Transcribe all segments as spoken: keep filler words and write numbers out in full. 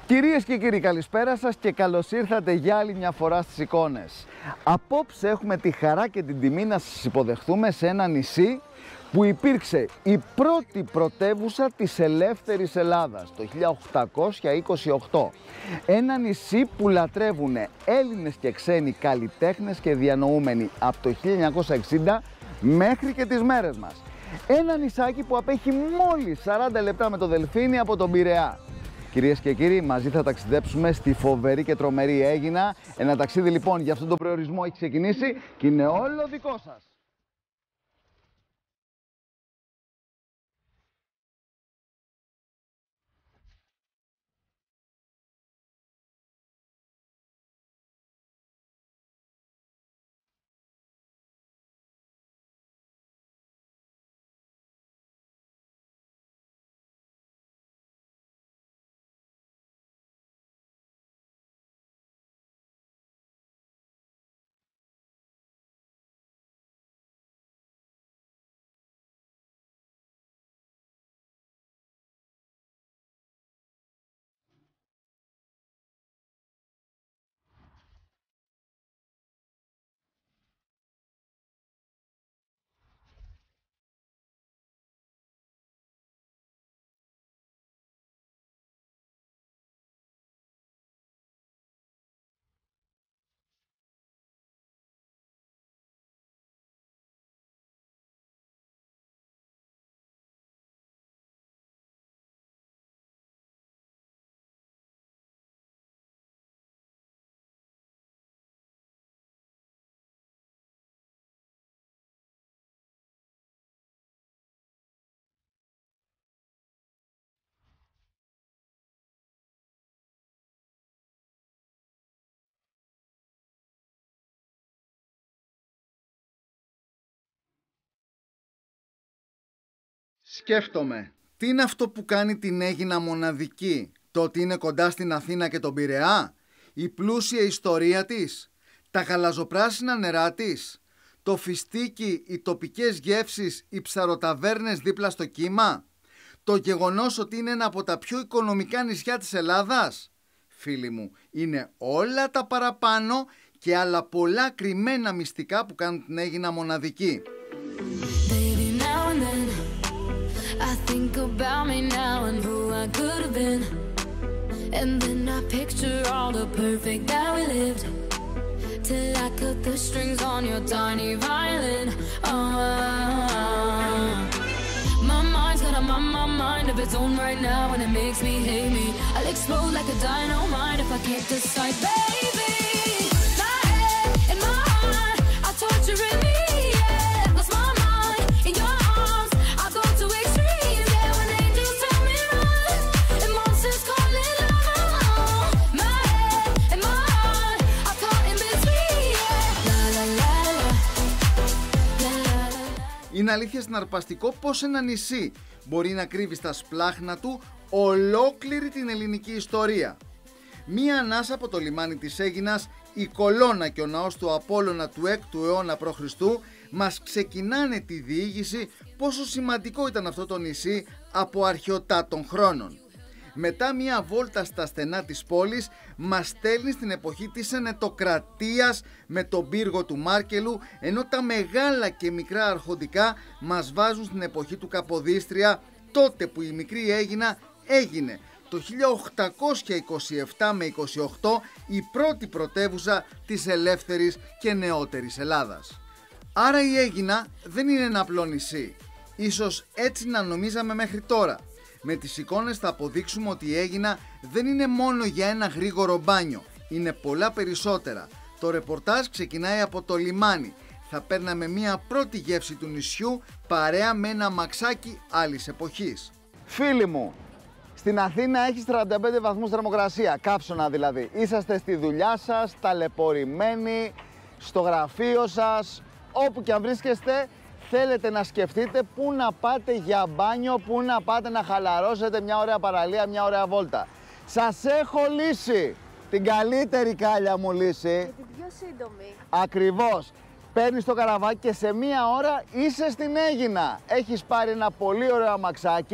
Κυρίες και κύριοι, καλησπέρα σας και καλώς ήρθατε για άλλη μια φορά στις εικόνες. Απόψε έχουμε τη χαρά και την τιμή να σας υποδεχθούμε σε ένα νησί που υπήρξε η πρώτη πρωτεύουσα της ελεύθερης Ελλάδας το χίλια οκτακόσια είκοσι οκτώ. Ένα νησί που λατρεύουν Έλληνες και ξένοι καλλιτέχνες και διανοούμενοι από το χίλια εννιακόσια εξήντα μέχρι και τις μέρες μας. Ένα νησάκι που απέχει μόλις σαράντα λεπτά με το Δελφίνι από τον Πειραιά. Κυρίες και κύριοι, μαζί θα ταξιδέψουμε στη φοβερή και τρομερή Αίγινα. Ένα ταξίδι λοιπόν για αυτόν τον προορισμό έχει ξεκινήσει και είναι όλο δικό σας. Σκέφτομαι, τι είναι αυτό που κάνει την Αίγινα μοναδική? Το ότι είναι κοντά στην Αθήνα και τον Πειραιά? Η πλούσια ιστορία της? Τα γαλαζοπράσινα νερά της? Το φιστίκι, οι τοπικές γεύσεις, οι ψαροταβέρνες δίπλα στο κύμα? Το γεγονός ότι είναι ένα από τα πιο οικονομικά νησιά της Ελλάδας? Φίλοι μου, είναι όλα τα παραπάνω και άλλα πολλά κρυμμένα μυστικά που κάνουν την Αίγινα μοναδική. I think about me now and who I could have been. And then I picture all the perfect that we lived. Till I cut the strings on your tiny violin. Oh, my mind's got a my, my mind of its own right now, and it makes me hate me. I'll explode like a dynamite if I can't decide, baby. My head and my heart are torturing me. Είναι αλήθεια συναρπαστικό πως ένα νησί μπορεί να κρύβει στα σπλάχνα του ολόκληρη την ελληνική ιστορία. Μία ανάσα από το λιμάνι της Αίγινας, η Κολώνα και ο ναός του Απόλλωνα του έκτου αιώνα π.Χ. μας ξεκινάνε τη διήγηση πόσο σημαντικό ήταν αυτό το νησί από αρχαιοτάτων χρόνων. Μετά μια βόλτα στα στενά της πόλης μας στέλνει στην εποχή της Ενετοκρατίας με τον πύργο του Μάρκελου, ενώ τα μεγάλα και μικρά αρχοντικά μας βάζουν στην εποχή του Καποδίστρια, τότε που η μικρή Αίγινα έγινε το χίλια οκτακόσια είκοσι επτά με είκοσι οκτώ η πρώτη πρωτεύουσα της ελεύθερης και νεότερης Ελλάδας. Άρα η Αίγινα δεν είναι ένα απλό νησί, ίσως έτσι να νομίζαμε μέχρι τώρα. Με τις εικόνες θα αποδείξουμε ότι η Αίγινα δεν είναι μόνο για ένα γρήγορο μπάνιο, είναι πολλά περισσότερα. Το ρεπορτάζ ξεκινάει από το λιμάνι. Θα παίρναμε μια πρώτη γεύση του νησιού παρέα με ένα αμαξάκι άλλης εποχής. Φίλοι μου, στην Αθήνα έχει τριάντα πέντε βαθμούς θερμοκρασία, κάψωνα δηλαδή. Είσαστε στη δουλειά σας, ταλαιπωρημένοι, στο γραφείο σας, όπου και αν βρίσκεστε. Θέλετε να σκεφτείτε πού να πάτε για μπάνιο, πού να πάτε να χαλαρώσετε, μια ωραία παραλία, μια ωραία βόλτα. Σας έχω λύση, την καλύτερη κάλια μου λύση. Την πιο σύντομη. Ακριβώς. Παίρνεις το καραβάκι και σε μία ώρα είσαι στην Αίγινα. Έχεις πάρει ένα πολύ ωραίο αμαξάκι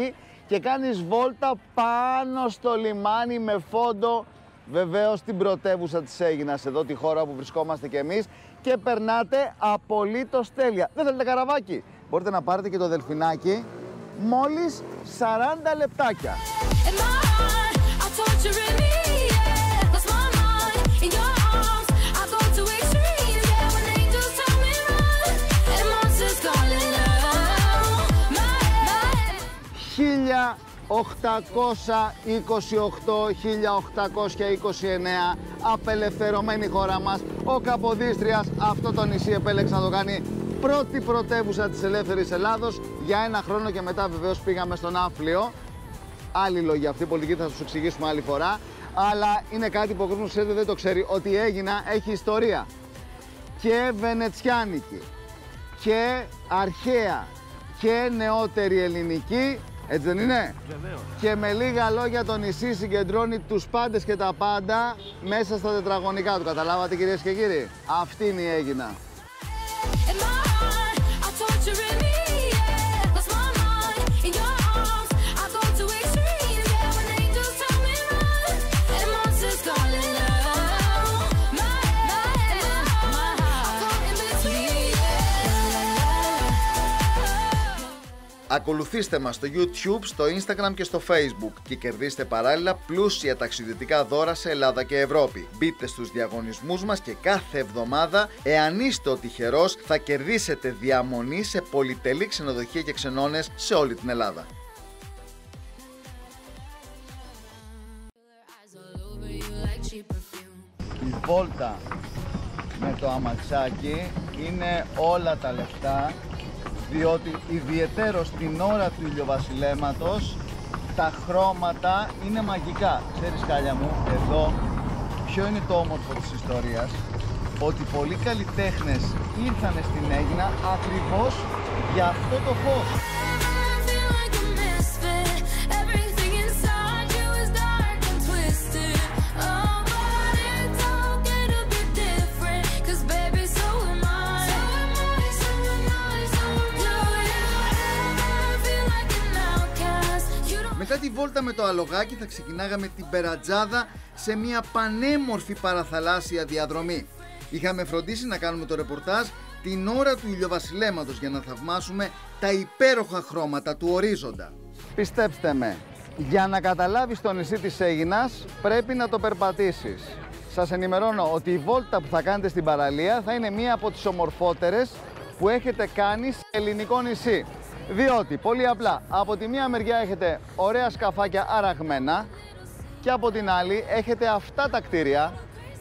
και κάνεις βόλτα πάνω στο λιμάνι με φόντο βεβαίως την πρωτεύουσα της Αίγινας, εδώ τη χώρα που βρισκόμαστε κι εμείς, και περνάτε απολύτως τέλεια. Δεν θέλετε καραβάκι? Μπορείτε να πάρετε και το δελφινάκι, μόλις σαράντα λεπτάκια. χίλια οκτακόσια είκοσι οκτώ με χίλια οκτακόσια είκοσι εννέα, απελευθερωμένη χώρα μας. Ο Καποδίστριας αυτό το νησί επέλεξε να το κάνει πρώτη πρωτεύουσα της ελεύθερης Ελλάδος για ένα χρόνο, και μετά βεβαίως πήγαμε στον Άφλιο. Άλλοι λόγοι, αυτή η πολιτική θα σας εξηγήσουμε άλλη φορά, αλλά είναι κάτι που ο κόσμος ξέρετε δεν το ξέρει, ότι η Αίγινα έχει ιστορία και βενετσιάνικη και αρχαία και νεότερη ελληνική. Έτσι δεν είναι? Βεβαίως. Και με λίγα λόγια το νησί συγκεντρώνει τους πάντες και τα πάντα μέσα στα τετραγωνικά του. Καταλάβατε κυρίες και κύριοι? Αυτή είναι η Αίγινα. Ακολουθήστε μας στο YouTube, στο Instagram και στο Facebook και κερδίστε παράλληλα πλούσια ταξιδιωτικά δώρα σε Ελλάδα και Ευρώπη. Μπείτε στους διαγωνισμούς μας και κάθε εβδομάδα, εάν είστε ο τυχερός, θα κερδίσετε διαμονή σε πολυτελή ξενοδοχεία και ξενώνες σε όλη την Ελλάδα. Η βόλτα με το αμαξάκι είναι όλα τα λεφτά, διότι ιδιαιτέρως την ώρα του ηλιοβασιλέματος τα χρώματα είναι μαγικά. Ξέρεις, Κάλια μου, εδώ ποιο είναι το όμορφο της ιστορίας? Ότι πολλοί καλλιτέχνες ήρθαν στην Αίγινα ακριβώς για αυτό το φως. Μετά τη βόλτα με το αλογάκι θα ξεκινάγαμε την Περατζάδα σε μια πανέμορφη παραθαλάσσια διαδρομή. Είχαμε φροντίσει να κάνουμε το ρεπορτάζ την ώρα του ηλιοβασιλέματος για να θαυμάσουμε τα υπέροχα χρώματα του ορίζοντα. Πιστέψτε με, για να καταλάβεις το νησί της Αίγινας πρέπει να το περπατήσεις. Σας ενημερώνω ότι η βόλτα που θα κάνετε στην παραλία θα είναι μία από τις ομορφότερες που έχετε κάνει σε ελληνικό νησί. Διότι, πολύ απλά, από τη μία μεριά έχετε ωραία σκαφάκια αραγμένα και από την άλλη έχετε αυτά τα κτίρια,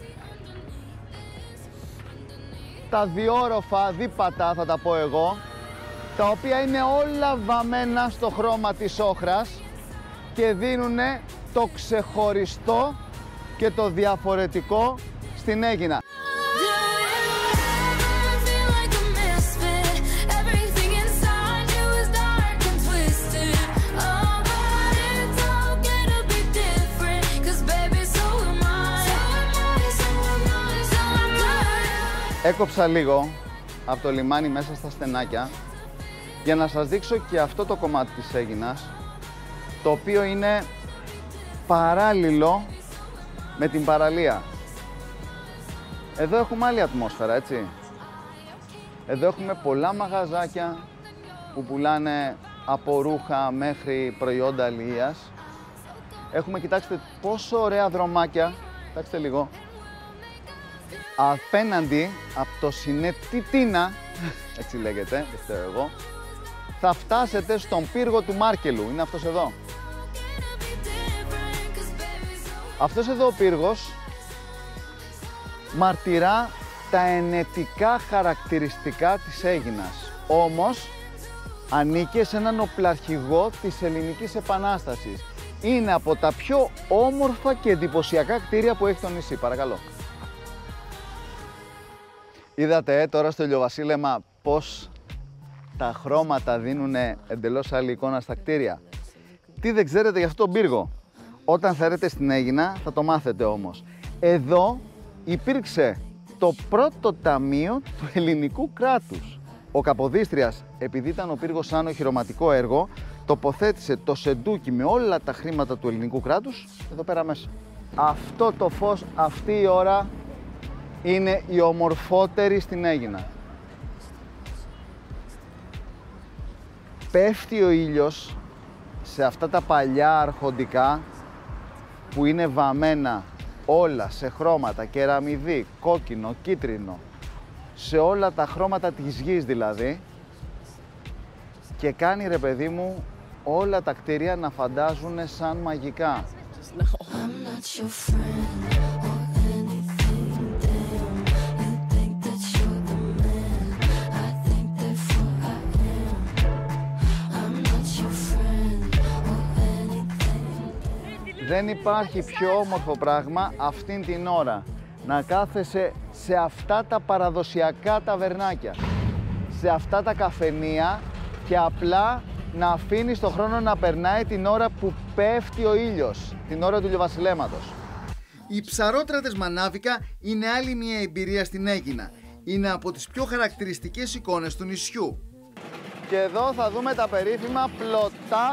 τα διόροφα, δίπατα θα τα πω εγώ, τα οποία είναι όλα βαμμένα στο χρώμα της όχρας και δίνουν το ξεχωριστό και το διαφορετικό στην Αίγινα. Έκοψα λίγο από το λιμάνι μέσα στα στενάκια για να σας δείξω και αυτό το κομμάτι της Αίγινας, το οποίο είναι παράλληλο με την παραλία. Εδώ έχουμε άλλη ατμόσφαιρα, έτσι. Εδώ έχουμε πολλά μαγαζάκια που πουλάνε από ρούχα μέχρι προϊόντα αλληλείας. Έχουμε, κοιτάξτε πόσο ωραία δρομάκια, κοιτάξτε λίγο. Απέναντι από το Σινέ Τιτίνα, έτσι λέγεται, δεν ξέρω εγώ, θα φτάσετε στον πύργο του Μάρκελου. Είναι αυτός εδώ. Αυτός εδώ ο πύργος μαρτυρά τα ενετικά χαρακτηριστικά της Αίγινας. Όμως ανήκε σε έναν οπλαρχηγό της Ελληνικής Επανάστασης. Είναι από τα πιο όμορφα και εντυπωσιακά κτίρια που έχει το νησί. Παρακαλώ. Είδατε ε, τώρα στο ηλιοβασίλεμα πως τα χρώματα δίνουν εντελώς άλλη εικόνα στα κτίρια. Τι δεν ξέρετε για αυτόν τον πύργο? Όταν θα έρθετε στην Αίγινα θα το μάθετε όμως. Εδώ υπήρξε το πρώτο ταμείο του ελληνικού κράτους. Ο Καποδίστριας, επειδή ήταν ο πύργος σαν οχυρωματικό έργο, τοποθέτησε το σεντούκι με όλα τα χρήματα του ελληνικού κράτους εδώ πέρα μέσα. Αυτό το φως, αυτή η ώρα είναι η ομορφότερη στην Αίγινα. Πέφτει ο ήλιος σε αυτά τα παλιά αρχοντικά που είναι βαμμένα όλα σε χρώματα, κεραμιδί, κόκκινο, κίτρινο, σε όλα τα χρώματα της γης δηλαδή, και κάνει, ρε παιδί μου, όλα τα κτίρια να φαντάζουν σαν μαγικά. Δεν υπάρχει πιο όμορφο πράγμα αυτήν την ώρα να κάθεσαι σε αυτά τα παραδοσιακά ταβερνάκια, σε αυτά τα καφενεία και απλά να αφήνεις τον χρόνο να περνάει την ώρα που πέφτει ο ήλιος, την ώρα του ηλιοβασιλέματος. Οι ψαρότρατες Μανάβικα είναι άλλη μια εμπειρία στην Αίγινα. Είναι από τις πιο χαρακτηριστικές εικόνες του νησιού. Και εδώ θα δούμε τα περίφημα πλωτά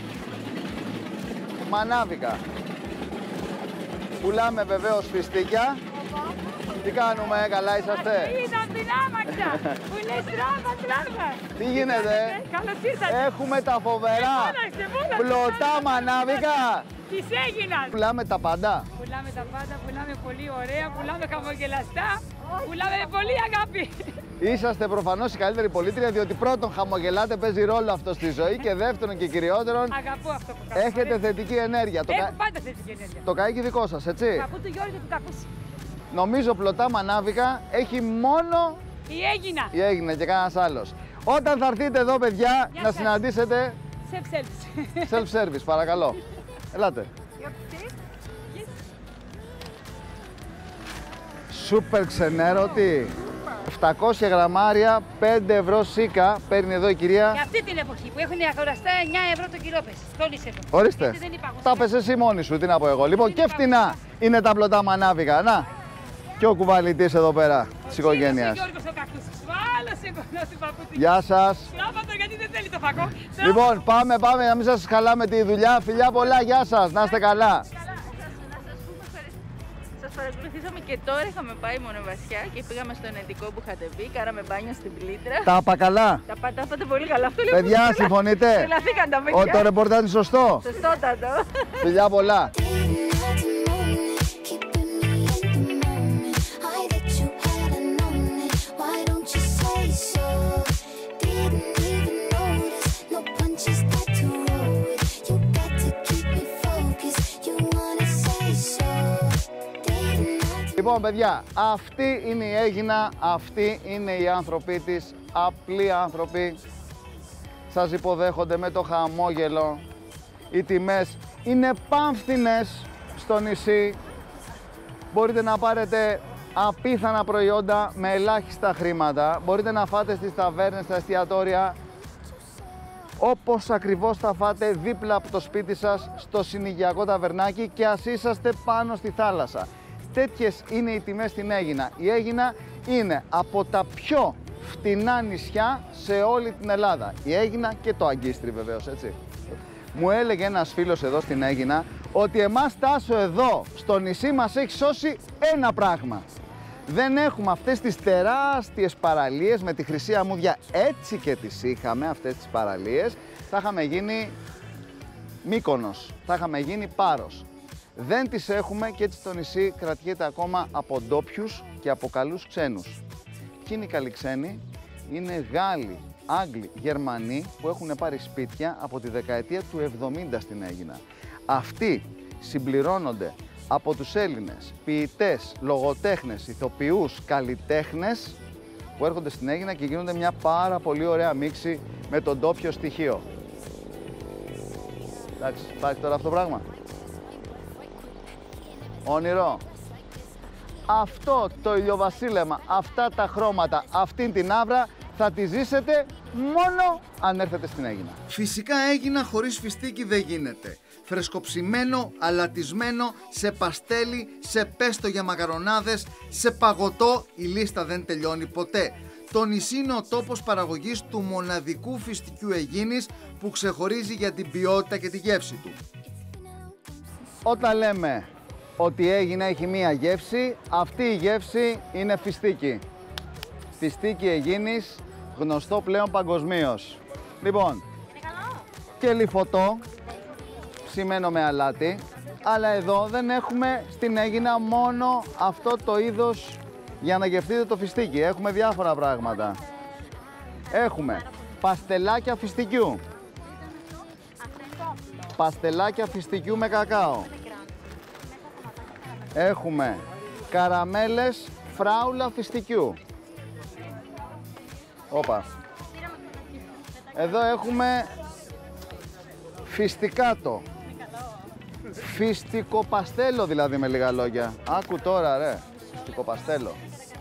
Μανάβικα. Πουλάμε βεβαίως φιστίκια. Τι κάνουμε, καλά είσαστε? Είδα την άμαξα που είναι στράβα, στράβα. Τι γίνεται? Καλώς ήρθατε. Έχουμε τα φοβερά πλωτά Μανάβικα. Της Αίγινας. Πουλάμε τα πάντα. Πουλάμε τα πάντα, πουλάμε πολύ ωραία, πουλάμε χαμογελαστά, πουλάμε με πολύ αγάπη. Είσαστε προφανώς η καλύτερη πολίτρια, διότι πρώτον χαμογελάτε, παίζει ρόλο αυτό στη ζωή, και δεύτερον και κυριότερον Αγαπώ αυτό που κάνω. έχετε θετική ενέργεια. Έχω κα... πάντα θετική ενέργεια. Το καίκι δικό σας, έτσι. Από του Γιώργου που τα ακούσει. Νομίζω πλωτά Μανάβικα έχει μόνο Η Αίγινα. η Αίγινα και κανένας άλλος. Όταν θα έρθετε εδώ, παιδιά, Γεια να σας. συναντήσετε Self-service. self-service, παρακαλώ. Ελάτε. Σούπερ ξενέρωτη. επτακόσια γραμμάρια, πέντε ευρώ σίκα παίρνει εδώ η κυρία. Για αυτή την εποχή που έχουν αγοραστά εννιά ευρώ το κιλό πες. Τόλισε το. Ορίστε. Γιατί δεν υπάρχουν. Τα πες εσύ μόνη σου, τι να πω εγώ. Λοιπόν, και φτηνά είναι τα πλωτά Μανάβικα. Να, και ο κουβαλητής εδώ πέρα της οικογένειας. Γιώργος ο Κακτούσης. Βάλασε κοντά στην παπούτσι. Γεια σας. Στράβατο γιατί δεν θέλει το φακό. Λοιπόν, πάμε, πάμε, να μην σας χαλάμε τη δουλειά. Φιλιά πολλά, γεια σας, να είστε καλά. Σας παρακολουθήσαμε και τώρα είχαμε πάει μονοβασιά και πήγαμε στο ενετικό που είχατε μπει, κάναμε μπάνιο στην Πλήτρα. Τα είπα καλά. Τα πάτε πολύ καλά. Αυτό λέω. Παιδιά, συμφωνείτε? Τρελαθήκαν τα παιδιά. Ο, το ρεπορτάζ είναι σωστό. Σωστότατο. Φιλιά πολλά. Λοιπόν, παιδιά, αυτή είναι η Αίγινα, αυτοί είναι οι άνθρωποι της, απλοί άνθρωποι. Σας υποδέχονται με το χαμόγελο. Οι τιμές είναι πάμφθινες στο νησί. Μπορείτε να πάρετε απίθανα προϊόντα με ελάχιστα χρήματα. Μπορείτε να φάτε στις ταβέρνες, στα εστιατόρια, όπως ακριβώς θα φάτε δίπλα από το σπίτι σας, στο συνοικιακό ταβερνάκι, και ας είσαστε πάνω στη θάλασσα. Τέτοιες είναι οι τιμές στην Αίγινα. Η Αίγινα είναι από τα πιο φτηνά νησιά σε όλη την Ελλάδα. Η Αίγινα και το Αγκίστρι βεβαίως, έτσι. Μου έλεγε ένας φίλος εδώ στην Αίγινα ότι εμάς Τάσο εδώ στο νησί μας έχει σώσει ένα πράγμα. Δεν έχουμε αυτές τις τεράστιες παραλίες με τη χρυσή αμμούδια. Έτσι και τις είχαμε αυτές τις παραλίες, θα είχαμε γίνει Μύκονος, θα είχαμε γίνει Πάρος. Δεν τις έχουμε και έτσι το νησί κρατιέται ακόμα από ντόπιους και από καλούς ξένους. Ποιοι είναι οι καλοί ξένοι? Είναι Γάλλοι, Άγγλοι, Γερμανοί που έχουν πάρει σπίτια από τη δεκαετία του εβδομήντα στην Αίγινα. Αυτοί συμπληρώνονται από τους Έλληνες ποιητές, λογοτέχνες, ηθοποιούς, καλλιτέχνες που έρχονται στην Αίγινα και γίνονται μια πάρα πολύ ωραία μίξη με τον ντόπιο στοιχείο. Εντάξει, υπάρχει τώρα αυτό το πράγμα. Όνειρο. Αυτό το ηλιοβασίλεμα, αυτά τα χρώματα, αυτήν την άβρα θα τη ζήσετε μόνο αν έρθετε στην Αίγινα. Φυσικά Αίγινα χωρίς φιστίκι δεν γίνεται. Φρεσκοψημένο, αλατισμένο, σε παστέλι, σε πέστο για μακαρονάδες, σε παγωτό, η λίστα δεν τελειώνει ποτέ. Το νησί είναι ο τόπος παραγωγής του μοναδικού φυστικιού Αιγίνης που ξεχωρίζει για την ποιότητα και τη γεύση του. Όταν λέμε ότι η Αίγινα έχει μία γεύση, αυτή η γεύση είναι φιστίκι. Φιστίκι Αιγίνης, γνωστό πλέον παγκοσμίως. Λοιπόν, και λιφωτό, ψημένο με αλάτι, αλλά εδώ δεν έχουμε στην Αίγινα μόνο αυτό το είδος για να γευτείτε το φιστίκι. Έχουμε διάφορα πράγματα. Έχουμε παστελάκια φιστικιού, παστελάκια φιστικιού με κακάο. Έχουμε καραμέλες φράουλα φιστικιού. Όπα. Εδώ έχουμε φιστικάτο. Φιστικοπαστέλο δηλαδή, με λίγα λόγια. Άκου τώρα ρε, φιστικοπαστέλο.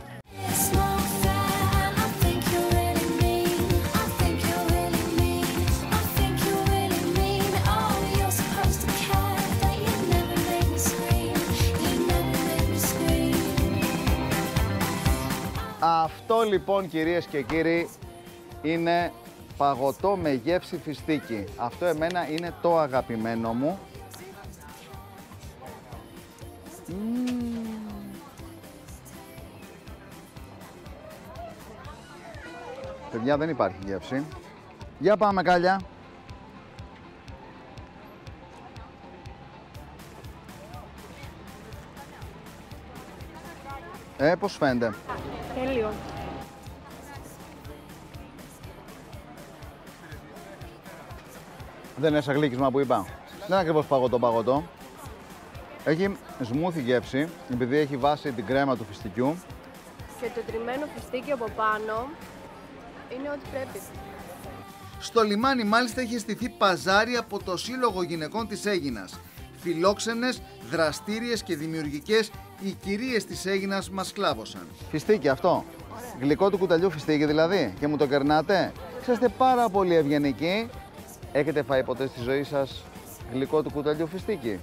Αυτό λοιπόν, κυρίες και κύριοι, είναι παγωτό με γεύση φιστίκι. Αυτό εμένα είναι το αγαπημένο μου. Mm. Παιδιά, δεν υπάρχει γεύση. Για πάμε, Κάλια. Ε, πώς φαίνεται? Τέλειο. Δεν είναι σαν γλύκισμα που είπα. Δεν είναι ακριβώς παγωτό παγωτό. Έχει σμούθι γεύση, επειδή έχει βάσει την κρέμα του φιστικιού. Και το τριμμένο φιστίκι από πάνω είναι ό,τι πρέπει. Στο λιμάνι μάλιστα είχε στηθεί παζάρι από το Σύλλογο Γυναικών της Αίγινας. Φιλόξενες, δραστήριες και δημιουργικές, οι κυρίες της Αίγινας μας κλάβωσαν. Φιστίκι αυτό. Ωραία. Γλυκό του κουταλιού φιστίκι δηλαδή, και μου το κερνάτε. Είσαστε πάρα πολύ ευγενικοί. Έχετε φάει ποτέ στη ζωή σας γλυκό του κουταλιού φιστίκι?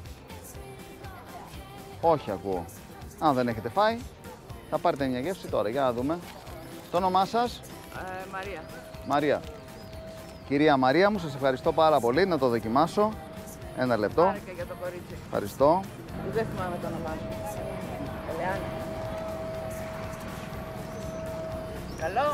Όχι, ακούω. Αν δεν έχετε φάει, θα πάρετε μια γεύση τώρα. Για να δούμε. Το όνομά σας? Ε, Μαρία. Μαρία. Κυρία Μαρία μου, σας ευχαριστώ πάρα πολύ. Να το δοκιμάσω. Ένα λεπτό. Χάρηκα για το κορίτσι. Ευχαριστώ. Δεν θυμάμαι το όνομά σου. Ελεάνη. Καλό.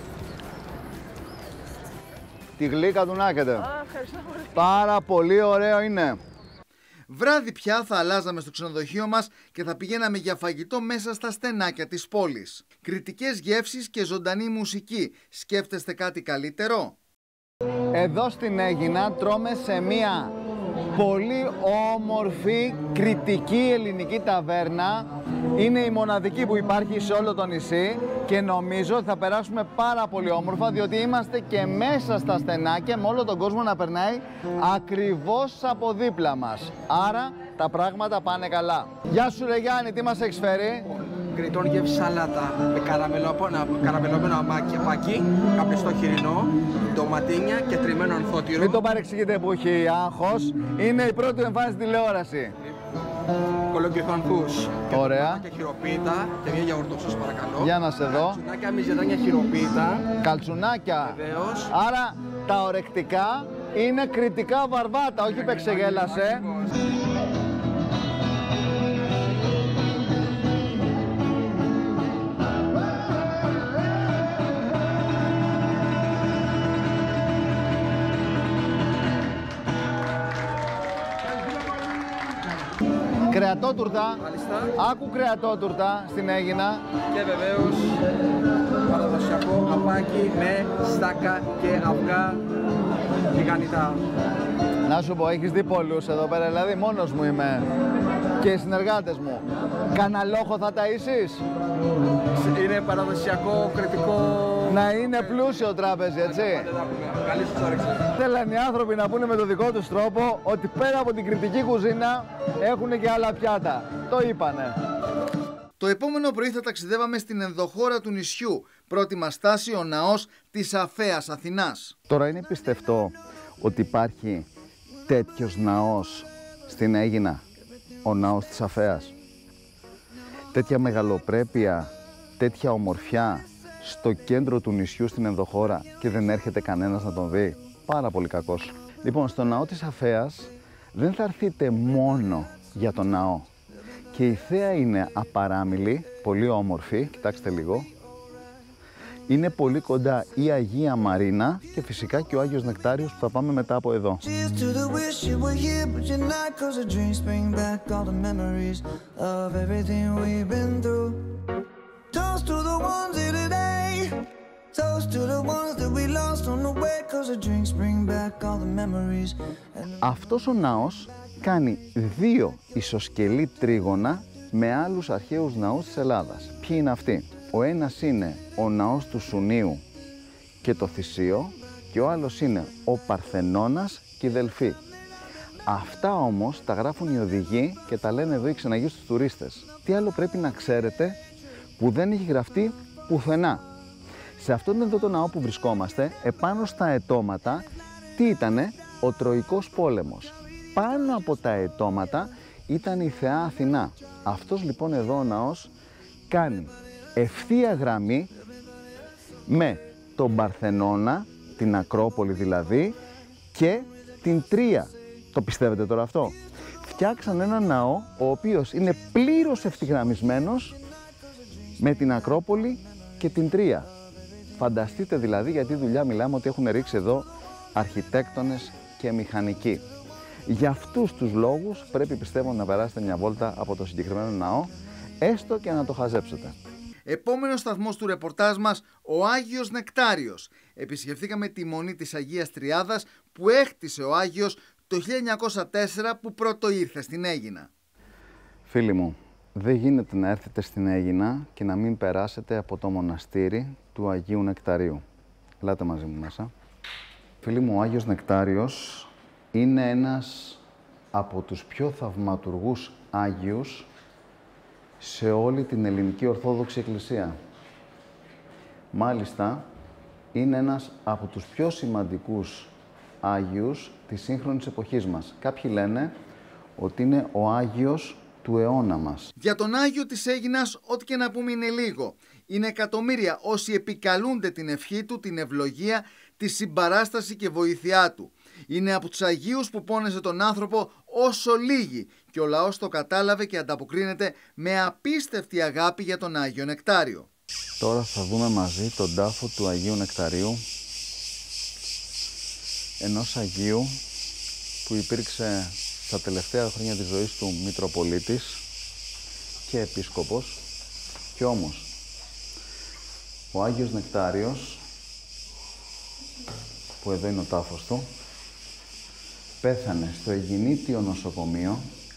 Τη γλύκα του να έχετε. Α, ευχαριστώ πολύ. Πάρα πολύ ωραίο είναι. Βράδυ πια θα αλλάζαμε στο ξενοδοχείο μας και θα πηγαίναμε για φαγητό μέσα στα στενάκια της πόλης. Κριτικές γεύσεις και ζωντανή μουσική. Σκέφτεστε κάτι καλύτερο? Εδώ στην Αίγινα τρώμε σε μία πολύ όμορφη κριτική ελληνική ταβέρνα. Είναι η μοναδική που υπάρχει σε όλο το νησί και νομίζω ότι θα περάσουμε πάρα πολύ όμορφα, διότι είμαστε και μέσα στα στενάκια με όλο τον κόσμο να περνάει ακριβώς από δίπλα μας. Άρα τα πράγματα πάνε καλά. Γεια σου ρε Γιάννη, τι μας έχεις φέρει? Κριτών γεύση σαλάτα με καραμελωμένο αμάκι, πάκι, καπνιστό χοιρινό, ντοματίνια και τριμμένο ανθότυρο. Μην το παρεξηγείτε που έχει άγχος. Είναι η πρώτη εμφάνιση στη τηλεόραση. Κολοκυθανθούς. Ωραία. Και χειροποίητα και μια γιαουρτόσος παρακαλώ. Για να σε δω. Καλτσουνάκια με ζετάνια χειροποίητα. Καλτσουνάκια. Βεβαίως. Άρα τα ορεκτικά είναι κριτικά βαρβάτα, όχι πεξεγέλασε. Κρεατότουρτα. Μάλιστα. Άκου κρεατότουρτα στην Αίγινα. Και βεβαίως παραδοσιακό απάκι με στάκα και αυγά τηγανιτά. Να σου πω, έχεις δει πολλούς εδώ πέρα, δηλαδή μόνος μου είμαι και οι συνεργάτες μου. Καναλόχο θα ταΐσεις? Είναι παραδοσιακό κριτικό. Να είναι πλούσιο τράπεζι, έτσι. Καλή σας όρεξη. Θέλαν οι άνθρωποι να πούνε με τον δικό τους τρόπο ότι πέρα από την κριτική κουζίνα έχουν και άλλα πιάτα. Το είπανε. Το επόμενο πρωί θα ταξιδεύαμε στην ενδοχώρα του νησιού. Πρώτη μας στάση ο ναός της Αφέας Αθηνάς. Τώρα είναι πιστευτό ότι υπάρχει τέτοιος ναός στην Αίγινα, ο ναός της Αφέας. Τέτοια μεγαλοπρέπεια, τέτοια ομορφιά, στο κέντρο του νησιού στην ενδοχώρα και δεν έρχεται κανένας να τον δει? Πάρα πολύ κακός. Λοιπόν, στο ναό της Αφέας δεν θα έρθετε μόνο για τον ναό. Και η θέα είναι απαράμιλη, πολύ όμορφη, κοιτάξτε λίγο. Είναι πολύ κοντά η Αγία Μαρίνα και φυσικά και ο Άγιος Νεκτάριος που θα πάμε μετά από εδώ. Αυτός ο ναός κάνει δύο ισοσκελή τρίγωνα με άλλους αρχαίους ναούς της Ελλάδας. Ποιοι είναι αυτοί? Ο ένας είναι ο ναός του Σουνίου και το Θησίο και ο άλλος είναι ο Παρθενώνας και η Δελφή. Αυτά όμως τα γράφουν οι οδηγοί και τα λένε εδώ οι ξεναγοί στους τουρίστες. Τι άλλο πρέπει να ξέρετε που δεν έχει γραφτεί πουθενά? Σε αυτόν εδώ το ναό που βρισκόμαστε, επάνω στα αιτώματα, τι ήτανε? Ο Τροικός πόλεμος. Πάνω από τα αιτώματα ήταν η θεά Αθηνά. Αυτός λοιπόν εδώ ο ναός κάνει ευθεία γραμμή με τον Παρθενώνα, την Ακρόπολη δηλαδή, και την Τρία. Το πιστεύετε τώρα αυτό? Φτιάξαν ένα ναό ο οποίος είναι πλήρως ευθυγραμμισμένος με την Ακρόπολη και την Τρία. Φανταστείτε δηλαδή γιατί δουλειά μιλάμε ότι έχουν ρίξει εδώ αρχιτέκτονες και μηχανικοί. Για αυτούς τους λόγους πρέπει, πιστεύω, να περάσετε μια βόλτα από το συγκεκριμένο ναό, έστω και να το χαζέψετε. Επόμενος σταθμός του ρεπορτάζ μας, ο Άγιος Νεκτάριος. Επισκεφθήκαμε τη Μονή της Αγίας Τριάδας που έκτισε ο Άγιος το χίλια εννιακόσια τέσσερα που πρώτο ήρθε στην Αίγινα. Φίλοι μου, δεν γίνεται να έρθετε στην Αίγινα και να μην περάσετε από το μοναστήρι του Αγίου Νεκταρίου. Ελάτε μαζί μου μέσα. Φίλοι μου, ο Άγιος Νεκτάριος είναι ένας από τους πιο θαυματουργούς Άγιους σε όλη την ελληνική Ορθόδοξη Εκκλησία. Μάλιστα, είναι ένας από τους πιο σημαντικούς Άγιους της σύγχρονης εποχής μας. Κάποιοι λένε ότι είναι ο Άγιος του αιώνα μας. Για τον Άγιο της Αίγινας, ό,τι και να πούμε είναι λίγο. Είναι εκατομμύρια όσοι επικαλούνται την ευχή του, την ευλογία, τη συμπαράσταση και βοήθειά του. Είναι από τους Αγίους που πόνεσε τον άνθρωπο όσο λίγοι και ο λαός το κατάλαβε και ανταποκρίνεται με απίστευτη αγάπη για τον Άγιο Νεκτάριο. Τώρα θα δούμε μαζί τον τάφο του Αγίου Νεκταρίου, ενός Αγίου που υπήρξε στα τελευταία χρόνια της ζωής του Μητροπολίτης και Επίσκοπος. Και όμως, ο Άγιος Νεκτάριος, που εδώ είναι ο τάφος του, πέθανε στο Αιγινήτιο νοσοκομείο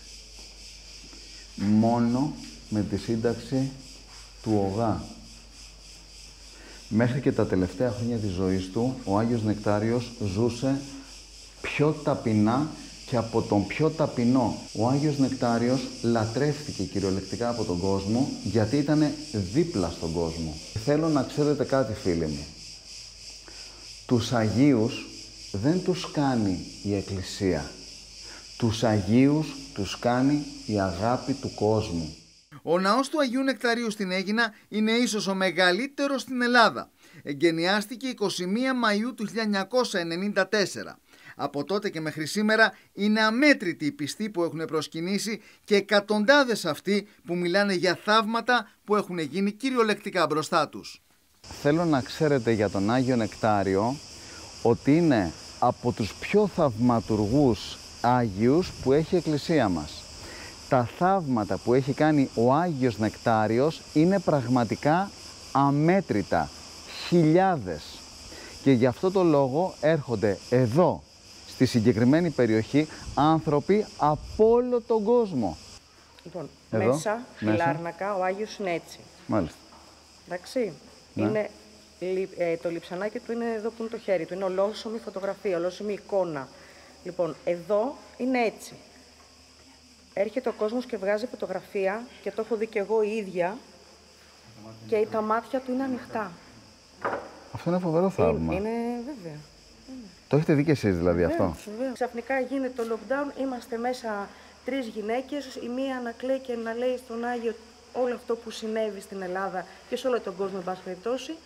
μόνο με τη σύνταξη του ΟΓΑ. Μέχρι και τα τελευταία χρόνια της ζωής του, ο Άγιος Νεκτάριος ζούσε πιο ταπεινά και από τον πιο ταπεινό. Ο Άγιος Νεκτάριος λατρεύτηκε κυριολεκτικά από τον κόσμο γιατί ήταν δίπλα στον κόσμο. Θέλω να ξέρετε κάτι, φίλοι μου. Τους Αγίους δεν τους κάνει η Εκκλησία. Τους Αγίους τους κάνει η αγάπη του κόσμου. Ο ναός του Αγίου Νεκταρίου στην Αίγινα είναι ίσως ο μεγαλύτερος στην Ελλάδα. Εγκαινιάστηκε εικοστή πρώτη Μαΐου του χίλια εννιακόσια ενενήντα τέσσερα. Από τότε και μέχρι σήμερα είναι αμέτρητοι οι πιστοί που έχουν προσκυνήσει και εκατοντάδες αυτοί που μιλάνε για θαύματα που έχουν γίνει κυριολεκτικά μπροστά τους. Θέλω να ξέρετε για τον Άγιο Νεκτάριο ότι είναι από τους πιο θαυματουργούς Άγιους που έχει η Εκκλησία μας. Τα θαύματα που έχει κάνει ο Άγιος Νεκτάριος είναι πραγματικά αμέτρητα, χιλιάδες. Και γι' αυτό το λόγο έρχονται εδώ, στη συγκεκριμένη περιοχή, άνθρωποι από όλο τον κόσμο. Λοιπόν, εδώ, μέσα, στη μέσα. Λάρνακα, ο Άγιος είναι έτσι. Μάλιστα. Εντάξει. Ναι. Είναι, ε, το λειψανάκι του είναι εδώ που είναι το χέρι του. Είναι ολόσωμη φωτογραφία, ολόσωμη εικόνα. Λοιπόν, εδώ είναι έτσι. Έρχεται ο κόσμος και βγάζει φωτογραφία και το έχω δει και εγώ η ίδια και τα μάτια του είναι ανοιχτά. Αυτό είναι φοβερό θαύμα. Είναι, είναι βέβαια. Το έχετε δει και εσείς δηλαδή Βεβαίως, αυτό. βεβαίως. Ξαφνικά γίνεται το lockdown, είμαστε μέσα τρεις γυναίκες, η μία να κλαίει και να λέει στον Άγιο όλο αυτό που συνέβη στην Ελλάδα και σε όλο τον κόσμο, εν πάση περιπτώσει.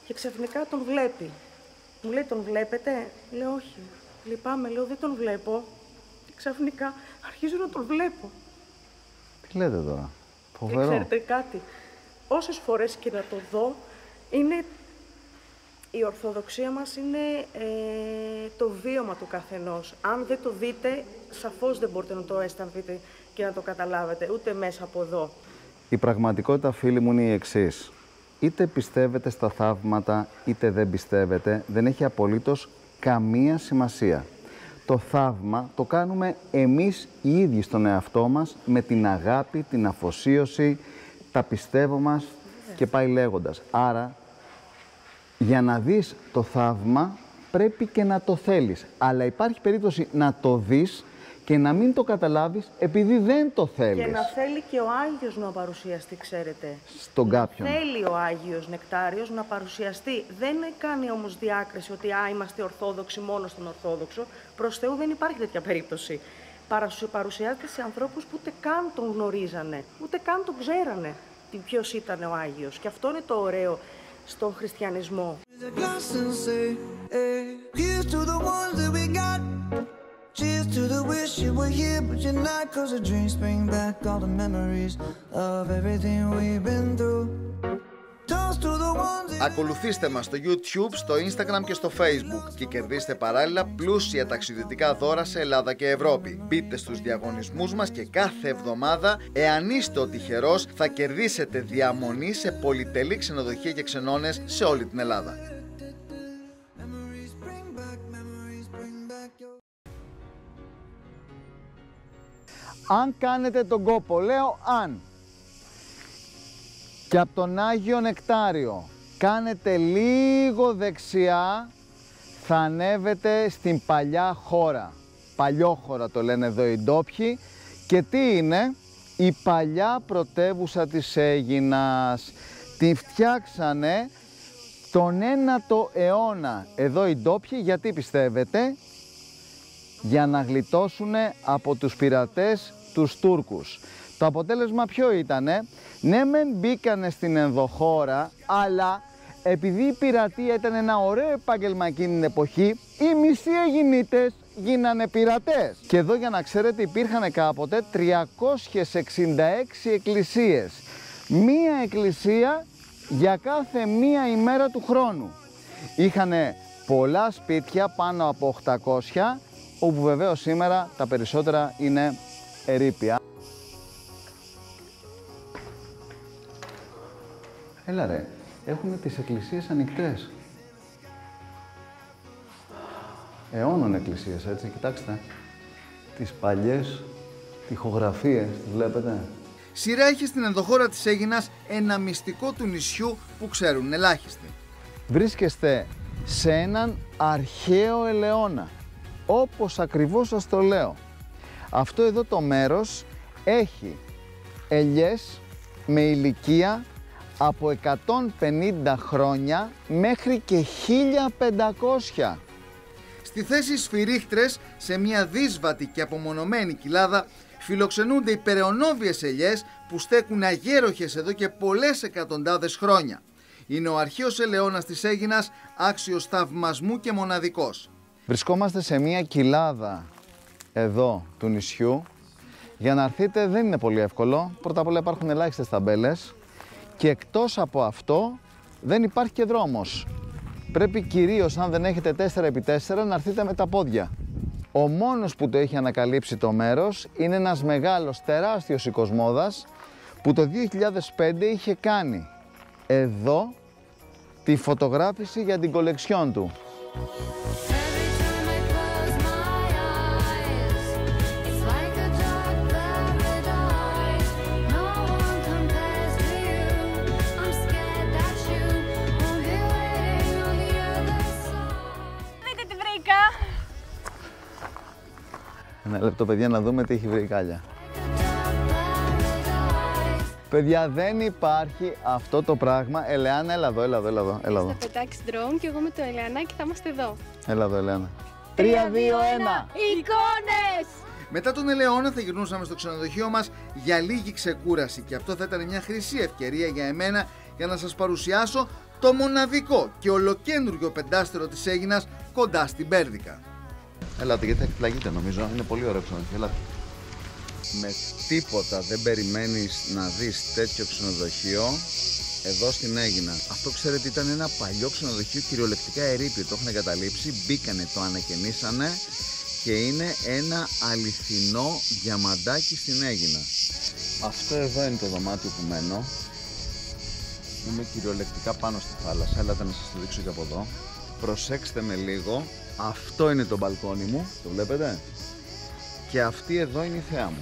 Και ξαφνικά τον βλέπει. Μου λέει, τον βλέπετε? Λέω, όχι. Λυπάμαι, λέω, δεν τον βλέπω. Και ξαφνικά αρχίζω να τον βλέπω. Τι λέτε τώρα? Φοβερό. Και ξέρετε κάτι, όσες φορές και να το δω, είναι... η Ορθοδοξία μας είναι ε, το βίωμα του καθενός. Αν δεν το δείτε, σαφώς δεν μπορείτε να το αισθανθείτε και να το καταλάβετε, ούτε μέσα από εδώ. Η πραγματικότητα, φίλοι μου, είναι η εξής. Είτε πιστεύετε στα θαύματα, είτε δεν πιστεύετε, δεν έχει απολύτως καμία σημασία. Το θαύμα το κάνουμε εμείς οι ίδιοι στον εαυτό μας, με την αγάπη, την αφοσίωση, τα πιστεύω μας και πάει λέγοντας. Άρα, για να δεις το θαύμα, πρέπει και να το θέλεις. Αλλά υπάρχει περίπτωση να το δεις και να μην το καταλάβεις επειδή δεν το θέλεις. Και να θέλει και ο Άγιος να παρουσιαστεί, ξέρετε. Στον κάποιον. Θέλει ο Άγιος Νεκτάριος να παρουσιαστεί. Δεν κάνει όμως διάκριση ότι α, είμαστε Ορθόδοξοι μόνο στον Ορθόδοξο. Προς Θεού δεν υπάρχει τέτοια περίπτωση. Παρουσιάζεται σε ανθρώπους που ούτε καν τον γνωρίζανε, ούτε καν τον ξέρανε ποιος ήταν ο Άγιος. Και αυτό είναι το ωραίο στον χριστιανισμό. Cheers to the wish you were here, but you're not, 'cause the dreams bring back all the memories of everything we've been through. Ακολουθήστε μας στο YouTube, στο Instagram και στο Facebook και κερδίστε παράλληλα πλούσια ταξιδιωτικά δώρα σε Ελλάδα και Ευρώπη. Μπείτε στους διαγωνισμούς μας και κάθε εβδομάδα, εάν είστε ο τυχερός, θα κερδίσετε διαμονή σε πολυτελή ξενοδοχεία και ξενώνες σε όλη την Ελλάδα. Αν κάνετε τον κόπο, λέω αν, και από τον Άγιο Νεκτάριο κάνετε λίγο δεξιά, θα ανέβετε στην παλιά χώρα. Παλιόχώρα το λένε εδώ οι ντόπιοι. Και τι είναι? Η παλιά πρωτεύουσα της Αίγινας. Τη φτιάξανε τον ένατο αιώνα εδώ οι ντόπιοι. Γιατί πιστεύετε? Για να γλιτώσουν από τους πειρατές τους Τούρκους. Το αποτέλεσμα ποιο ήτανε? Ναι μεν μπήκανε στην ενδοχώρα, αλλά επειδή η πειρατεία ήταν ένα ωραίο επάγγελμα εκείνη την εποχή, οι μισοί Αιγινίτες γίνανε πειρατές. Και εδώ, για να ξέρετε, υπήρχαν κάποτε τριακόσιες εξήντα έξι εκκλησίες. Μία εκκλησία για κάθε μία ημέρα του χρόνου. Είχανε πολλά σπίτια, πάνω από οκτακόσια, όπου βεβαίως σήμερα τα περισσότερα είναι ερείπια. Έλα ρε, έχουν τις εκκλησίες ανοιχτές. Αιώνων εκκλησίες, έτσι, κοιτάξτε. Τις παλιές τοιχογραφίες, τις βλέπετε. Σειρά έχει στην ενδοχώρα της Αίγινας ένα μυστικό του νησιού που ξέρουν ελάχιστοι. Βρίσκεστε σε έναν αρχαίο ελαιώνα, όπως ακριβώς σας το λέω. Αυτό εδώ το μέρος έχει ελιές με ηλικία από εκατόν πενήντα χρόνια μέχρι και χίλια πεντακόσια. Στη θέση σφυρίχτρες, σε μια δύσβατη και απομονωμένη κοιλάδα, φιλοξενούνται υπεραιωνόβιες ελιές που στέκουν αγέροχες εδώ και πολλές εκατοντάδες χρόνια. Είναι ο αρχαίος ελαιώνας της Αίγινας, άξιος θαυμασμού και μοναδικός. Βρισκόμαστε σε μια κοιλάδα εδώ του νησιού. Για να έρθετε δεν είναι πολύ εύκολο. Πρώτα απ' όλα υπάρχουν ελάχιστες ταμπέλες και εκτός από αυτό δεν υπάρχει και δρόμος. Πρέπει κυρίως, αν δεν έχετε τέσσερα επί τέσσερα, να έρθετε με τα πόδια. Ο μόνος που το έχει ανακαλύψει το μέρος είναι ένας μεγάλος, τεράστιος οικοσμώδας που το δύο χιλιάδες πέντε είχε κάνει εδώ τη φωτογράφηση για την κολεξιόν του. Ένα λεπτό, παιδιά, να δούμε τι έχει βρει η Κάλια. Παιδιά, δεν υπάρχει αυτό το πράγμα. Ελεάνα, έλα εδώ, έλα εδώ, έλα εδώ. Έλα εδώ. Θα πετάξει drone και εγώ με το Ελεανάκι θα είμαστε εδώ. Έλα εδώ, Ελεάνα. Τρία, δύο, ένα. Εικόνες! Μετά τον ελαιώνα θα γυρνούσαμε στο ξενοδοχείο μας για λίγη ξεκούραση και αυτό θα ήταν μια χρυσή ευκαιρία για εμένα για να σας παρουσιάσω το μοναδικό και ολοκένουργιο πεντάστερο της Αίγινας κοντά στην Πέρδικα. Ελάτε, γιατί θα εκπλαγείτε, νομίζω. Είναι πολύ ωραίο ξενοδοχείο. Ελάτε. Με τίποτα δεν περιμένεις να δεις τέτοιο ξενοδοχείο εδώ στην Αίγινα. Αυτό ξέρετε ήταν ένα παλιό ξενοδοχείο, κυριολεκτικά ερείπιο. Το έχουν εγκαταλείψει, μπήκανε, το ανακαινήσανε και είναι ένα αληθινό διαμαντάκι στην Αίγινα. Αυτό εδώ είναι το δωμάτιο που μένω. Είμαι κυριολεκτικά πάνω στη θάλασσα. Έλατε να σας το δείξω και από εδώ. Προσέξτε με λίγο. Αυτό είναι το μπαλκόνι μου, το βλέπετε? Και αυτή εδώ είναι η θέα μου.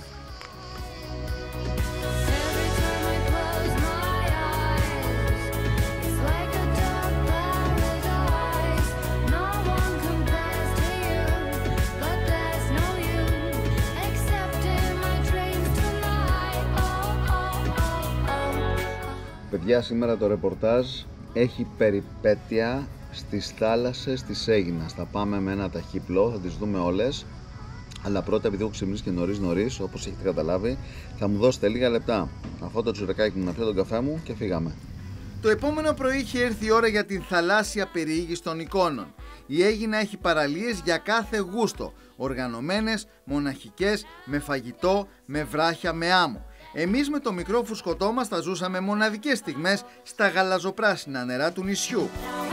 Παιδιά, σήμερα το ρεπορτάζ έχει περιπέτεια στις θάλασσες της Αίγινας. Θα πάμε με ένα ταχύπλο, θα τις δούμε όλες. Αλλά πρώτα, επειδή έχω ξυπνήσει και νωρίς νωρίς, όπως έχετε καταλάβει, θα μου δώσετε λίγα λεπτά. Αυτό το τσουρεκάκι μου, να πιω τον καφέ μου και φύγαμε. Το επόμενο πρωί είχε έρθει η ώρα για την θαλάσσια περιήγηση των εικόνων. Η Αίγινα έχει παραλίες για κάθε γούστο. Οργανωμένες, μοναχικές, με φαγητό, με βράχια, με άμμο. Εμείς με το μικρό φουσκωτό μας θα ζούσαμε μοναδικές στιγμές στα γαλαζοπράσινα νερά του νησιού.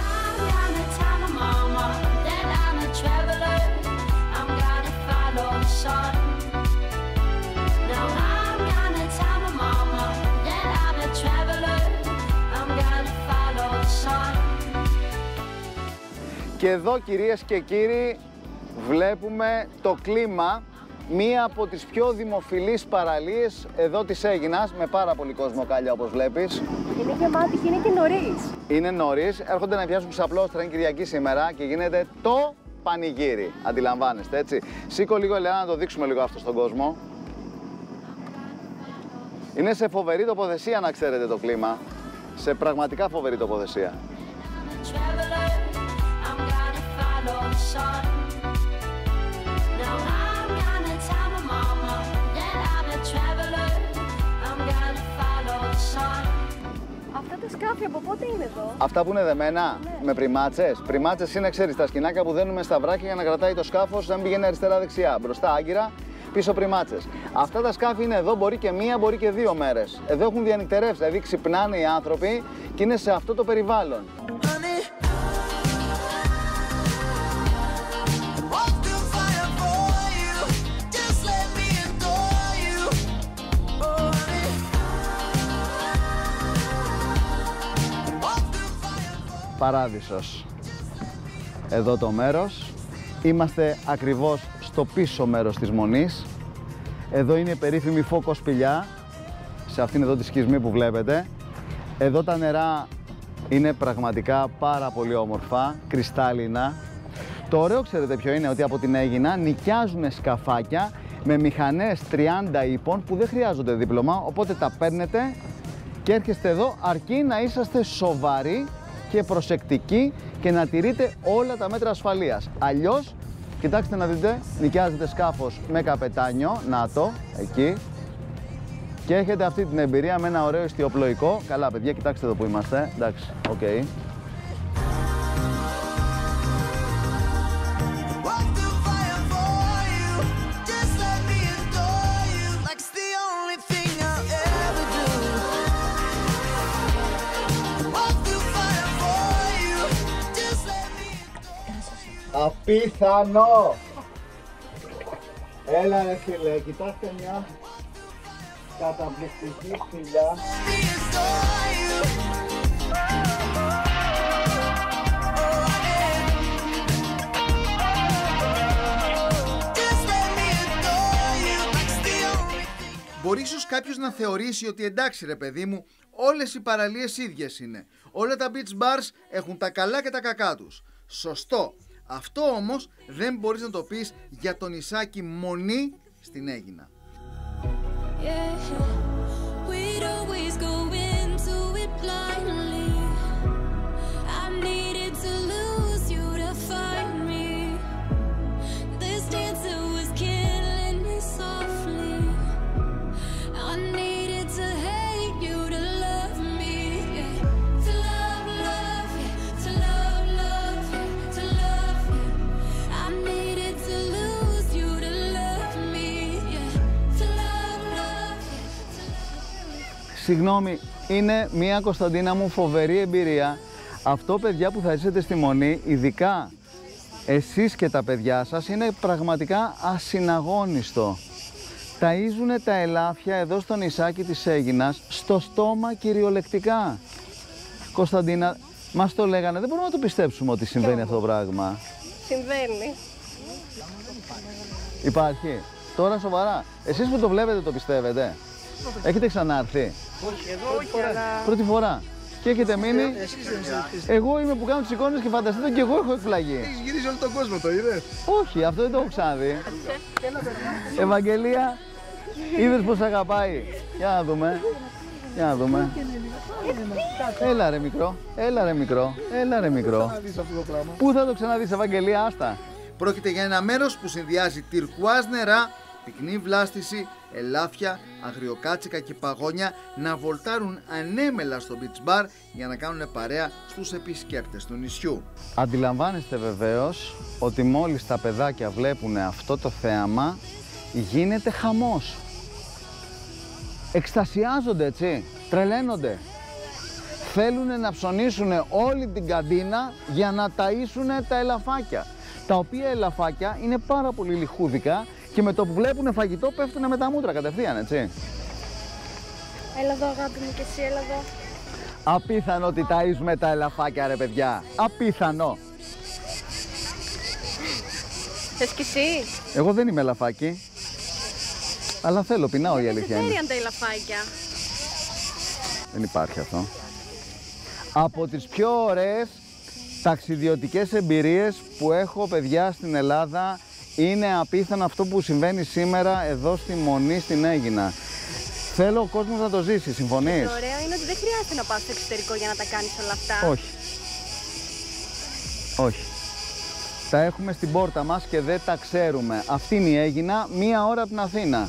Και εδώ, κυρίες και κύριοι, βλέπουμε το κλίμα, μία από τις πιο δημοφιλείς παραλίες εδώ της Αίγινας, με πάρα πολύ κόσμο, Κάλια, όπως βλέπεις. Είναι γεμάτη και είναι και νωρίς. Είναι νωρίς, έρχονται να πιάσουν ξαπλώστρα, είναι Κυριακή σήμερα και γίνεται το πανηγύρι, αντιλαμβάνεστε, έτσι. Σήκω λίγο, Ελένα, να το δείξουμε λίγο αυτό στον κόσμο. Είναι σε φοβερή τοποθεσία, να ξέρετε, το κλίμα. Σε πραγματικά φοβερή τοποθεσία. Αυτά τα σκάφη από πότε είναι εδώ? Αυτά που είναι δεμένα, ναι, με πριμάτσες. Πριμάτσες είναι, ξέρεις, τα σκηνάκια που δένουμε στα βράκια για να κρατάει το σκάφος, να μην πηγαίνει αριστερά-δεξιά. Μπροστά άγκυρα, πίσω πριμάτσες. Αυτά τα σκάφη είναι εδώ, μπορεί και μία, μπορεί και δύο μέρες. Εδώ έχουν διανυκτερεύσει, δηλαδή ξυπνάνε οι άνθρωποι και είναι σε αυτό το περιβάλλον. Παράδεισος. Εδώ το μέρος. Είμαστε ακριβώς στο πίσω μέρος της Μονής. Εδώ είναι η περίφημη Φόκο Σπηλιά, σε αυτήν εδώ τη σκισμή που βλέπετε. Εδώ τα νερά είναι πραγματικά πάρα πολύ όμορφα, κρυστάλλινα. Το ωραίο, ξέρετε ποιο είναι? Ότι από την Αίγινα νοικιάζουν σκαφάκια με μηχανές τριάντα ύπων που δεν χρειάζονται δίπλωμα, οπότε τα παίρνετε και έρχεστε εδώ, αρκεί να είσαστε σοβαροί και προσεκτικοί και να τηρείτε όλα τα μέτρα ασφαλείας. Αλλιώς, κοιτάξτε να δείτε, νοικιάζετε σκάφος με καπετάνιο, να το, εκεί, και έχετε αυτή την εμπειρία με ένα ωραίο ιστιοπλοϊκό. Καλά, παιδιά, κοιτάξτε εδώ που είμαστε. Εντάξει, οκ. Okay. Απίθανο! Έλα ρε φίλε, κοιτάξτε μια καταπληκτική σπηλιά. Μπορεί ίσως κάποιος να θεωρήσει ότι εντάξει ρε παιδί μου, όλες οι παραλίες ίδιες είναι. Όλα τα beach bars έχουν τα καλά και τα κακά τους. Σωστό. Αυτό όμως δεν μπορείς να το πεις για το νησάκι Μονή στην Αίγινα. Συγγνώμη, είναι μια, Κωνσταντίνα μου, φοβερή εμπειρία. Αυτό, παιδιά, που θα ζήσετε στη Μονή, ειδικά εσείς και τα παιδιά σας, είναι πραγματικά ασυναγώνιστο. Ταΐζουνε τα ελάφια εδώ στο νησάκι της Αίγινας, στο στόμα κυριολεκτικά. Κωνσταντίνα, μας το λέγανε, δεν μπορούμε να το πιστέψουμε ότι συμβαίνει αυτό το πράγμα. Συμβαίνει. Υπάρχει. Τώρα σοβαρά. Εσείς που το βλέπετε το πιστεύετε? Έχετε ξανάρθει? Όχι, εδώ όχι, αλλά... Πρώτη φορά. Και έχετε μείνει. Εγώ είμαι που κάνω τις εικόνες και φανταστείτε και εγώ έχω εκπλαγεί. Έχεις γυρίσει όλο τον κόσμο, το είδες? Όχι, αυτό δεν το έχω ξαναδεί. Ευαγγελία, είδες πως αγαπάει? Για να δούμε. Για να δούμε. Έλα ρε μικρό, έλα ρε μικρό, έλα ρε μικρό. Πού θα το ξαναδείς, Ευαγγελία, άστα? Πρόκειται για ένα μέρος που συνδυάζει τυρκουάζ νερά, πυκνή βλάστηση, ελάφια, αγριοκάτσικα και παγόνια να βολτάρουν ανέμελα στο beach bar για να κάνουν παρέα στους επισκέπτες του νησιού. Αντιλαμβάνεστε βεβαίως ότι μόλις τα παιδάκια βλέπουν αυτό το θέαμα γίνεται χαμός. Εκστασιάζονται, έτσι, τρελαίνονται. Θέλουν να ψωνίσουν όλη την καντίνα για να ταΐσουν τα ελαφάκια. Τα οποία ελαφάκια είναι πάρα πολύ λιχούδικα και με το που βλέπουν φαγητό πέφτουν με τα μούτρα κατευθείαν, έτσι. Έλα εδώ, αγάπη μου, και εσύ, έλα εδώ. Απίθανο ότι ταΐζουμε τα ελαφάκια, ρε παιδιά. Απίθανο. Θες κι εσύ? Εγώ δεν είμαι ελαφάκι. Αλλά θέλω, πεινάω, η αλήθεια είναι. Δεν τα ελαφάκια. Δεν υπάρχει αυτό. Από τις πιο ωραίες ταξιδιωτικές εμπειρίες που έχω, παιδιά, στην Ελλάδα, είναι απίθανο αυτό που συμβαίνει σήμερα εδώ στη Μονή στην Αίγινα. Θέλω ο κόσμος να το ζήσει, συμφωνείς? Το ωραίο είναι ότι δεν χρειάζεται να πας στο εξωτερικό για να τα κάνεις όλα αυτά. Όχι. Όχι. Τα έχουμε στην πόρτα μας και δεν τα ξέρουμε. Αυτή είναι η Αίγινα, μία ώρα από την Αθήνα.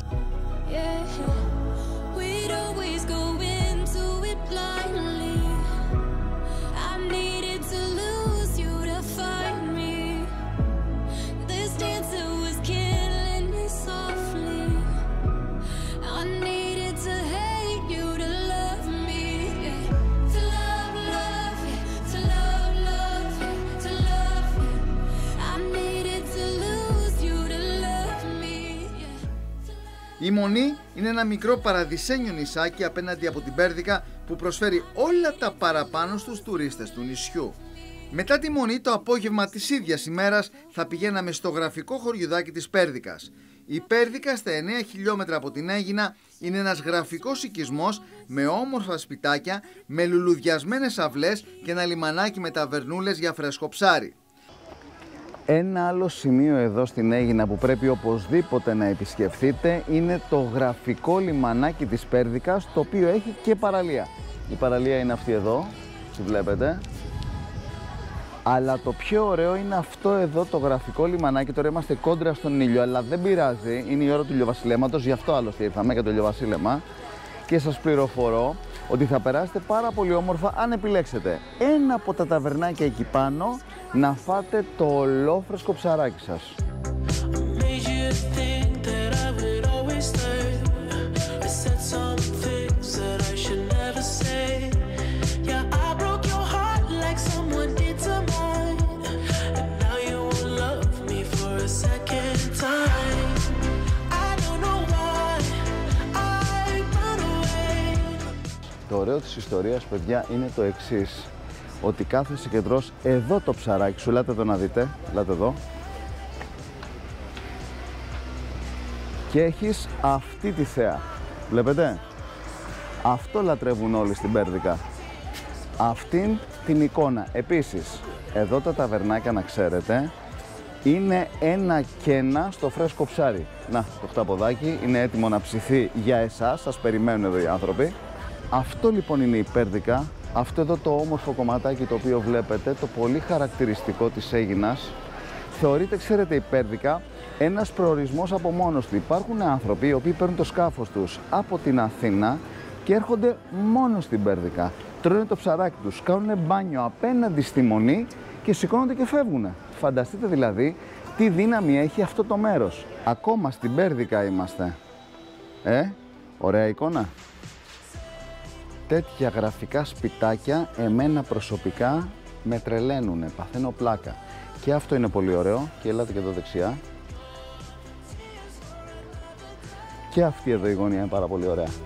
Η Μονή είναι ένα μικρό παραδεισένιο νησάκι απέναντι από την Πέρδικα που προσφέρει όλα τα παραπάνω στους τουρίστες του νησιού. Μετά τη Μονή, το απόγευμα της ίδιας ημέρας θα πηγαίναμε στο γραφικό χωριουδάκι της Πέρδικας. Η Πέρδικα, στα εννέα χιλιόμετρα από την Αίγινα, είναι ένας γραφικός οικισμός με όμορφα σπιτάκια, με λουλουδιασμένες αυλές και ένα λιμανάκι με ταβερνούλες για φρέσκο ψάρι. Ένα άλλο σημείο εδώ στην Αίγινα που πρέπει οπωσδήποτε να επισκεφθείτε είναι το γραφικό λιμανάκι της Πέρδικας, το οποίο έχει και παραλία. Η παραλία είναι αυτή εδώ, τη βλέπετε. Αλλά το πιο ωραίο είναι αυτό εδώ το γραφικό λιμανάκι. Τώρα είμαστε κόντρα στον ήλιο, αλλά δεν πειράζει. Είναι η ώρα του ηλιοβασιλέματος, γι' αυτό άλλωστε ήρθαμε για το ηλιοβασίλεμα. Και σας πληροφορώ ότι θα περάσετε πάρα πολύ όμορφα αν επιλέξετε ένα από τα ταβερνάκια εκεί πάνω να φάτε το ολόφρεσκο ψαράκι σας. Το ωραίο της ιστορίας, παιδιά, είναι το εξής. Ότι κάθεσαι και τρως εδώ το ψαράκι σου, ελάτε εδώ να δείτε, ελάτε εδώ. Και έχεις αυτή τη θέα, βλέπετε. Αυτό λατρεύουν όλοι στην Πέρδικα. Αυτήν την εικόνα. Επίσης, εδώ τα ταβερνάκια, να ξέρετε, είναι ένα κένα στο φρέσκο ψάρι. Να, το χταποδάκι είναι έτοιμο να ψηθεί για εσάς, σας περιμένουν εδώ οι άνθρωποι. Αυτό λοιπόν είναι η Πέρδικα, αυτό εδώ το όμορφο κομματάκι το οποίο βλέπετε, το πολύ χαρακτηριστικό της Αίγινας. Θεωρείται, ξέρετε, η Πέρδικα ένας προορισμός από μόνος του. Υπάρχουν άνθρωποι οι οποίοι παίρνουν το σκάφος τους από την Αθήνα και έρχονται μόνο στην Πέρδικα. Τρώνε το ψαράκι τους, κάνουν μπάνιο απέναντι στη Μονή και σηκώνονται και φεύγουν. Φανταστείτε δηλαδή τι δύναμη έχει αυτό το μέρος. Ακόμα στην Πέρδικα είμαστε. Ε, ωραία εικόνα. τέτοια γραφικά σπιτάκια εμένα προσωπικά με τρελαίνουνε, παθαίνω πλάκα. Και αυτό είναι πολύ ωραίο και ελάτε και εδώ δεξιά. Και αυτή εδώ η γωνία είναι πάρα πολύ ωραία.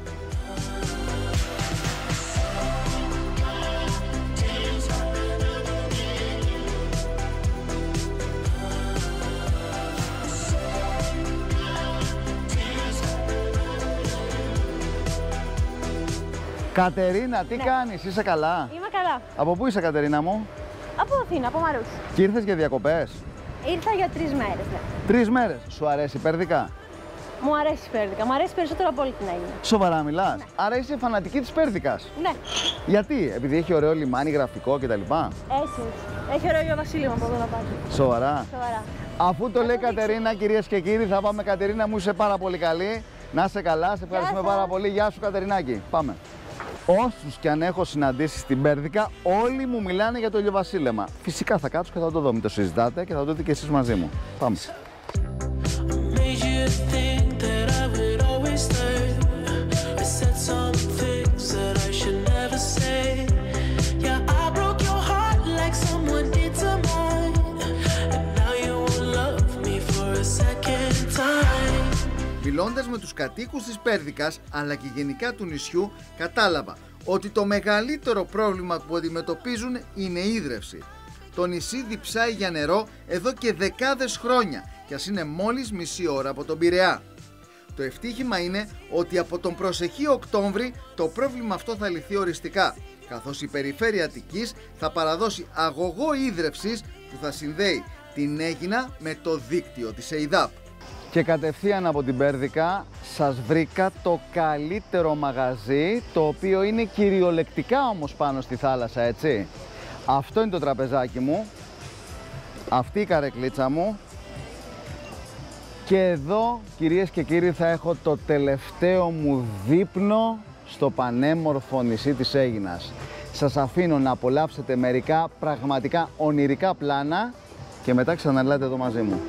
Κατερίνα, τι ναι. κάνεις, είσαι καλά? Είμαι καλά. Από πού είσαι, Κατερίνα μου? Από Αθήνα, από Μαρούσι. Και ήρθες για διακοπές? Ήρθα για τρεις μέρες, ναι. Τρεις μέρες. Σου αρέσει η Πέρδικα? Μου αρέσει η Πέρδικα. Μου αρέσει περισσότερο από όλη την Αίγινα. Σοβαρά μιλάς? Ναι. Άρα είσαι φανατική της Πέρδικας? Ναι. Γιατί? Επειδή έχει ωραίο λιμάνι, γραφικό κτλ. Έτσι. Έχει ωραίο Αγίο Βασίλειο από εδώ να πάτε. Σοβαρά? Σοβαρά. Αφού το λέει Κατερίνα, κυρίες και κύριοι, θα πάμε. Κατερίνα μου, είσαι πάρα πολύ καλή. Να είσαι καλά, σε ευχαριστούμε πάρα πολύ. Γεια σου, Κατερινάκη. Πάμε. Όσους και αν έχω συναντήσει στην Πέρδικα, όλοι μου μιλάνε για το ηλιοβασίλεμα. Φυσικά θα κάτσω και θα το δω, μην το συζητάτε και θα το δείτε και εσείς μαζί μου. Πάμε. Μιλώντας με τους κατοίκους της Πέρδικας αλλά και γενικά του νησιού, κατάλαβα ότι το μεγαλύτερο πρόβλημα που αντιμετωπίζουν είναι η ίδρυυση. Το νησί διψάει για νερό εδώ και δεκάδες χρόνια και ας είναι μόλις μισή ώρα από τον Πειραιά. Το ευτύχημα είναι ότι από τον προσεχή Οκτώβρη το πρόβλημα αυτό θα λυθεί οριστικά, καθώς η περιφέρεια Αττικής θα παραδώσει αγωγό ίδρυυσης που θα συνδέει την Αίγινα με το δίκτυο της ΕΙΔΑΠ. Και κατευθείαν από την Πέρδικα σας βρήκα το καλύτερο μαγαζί, το οποίο είναι κυριολεκτικά όμως πάνω στη θάλασσα, έτσι. Αυτό είναι το τραπεζάκι μου, αυτή η καρεκλίτσα μου και εδώ, κυρίες και κύριοι, θα έχω το τελευταίο μου δείπνο στο πανέμορφο νησί της Αίγινας. Σας αφήνω να απολαύσετε μερικά πραγματικά ονειρικά πλάνα και μετά ξαναλάτε εδώ μαζί μου.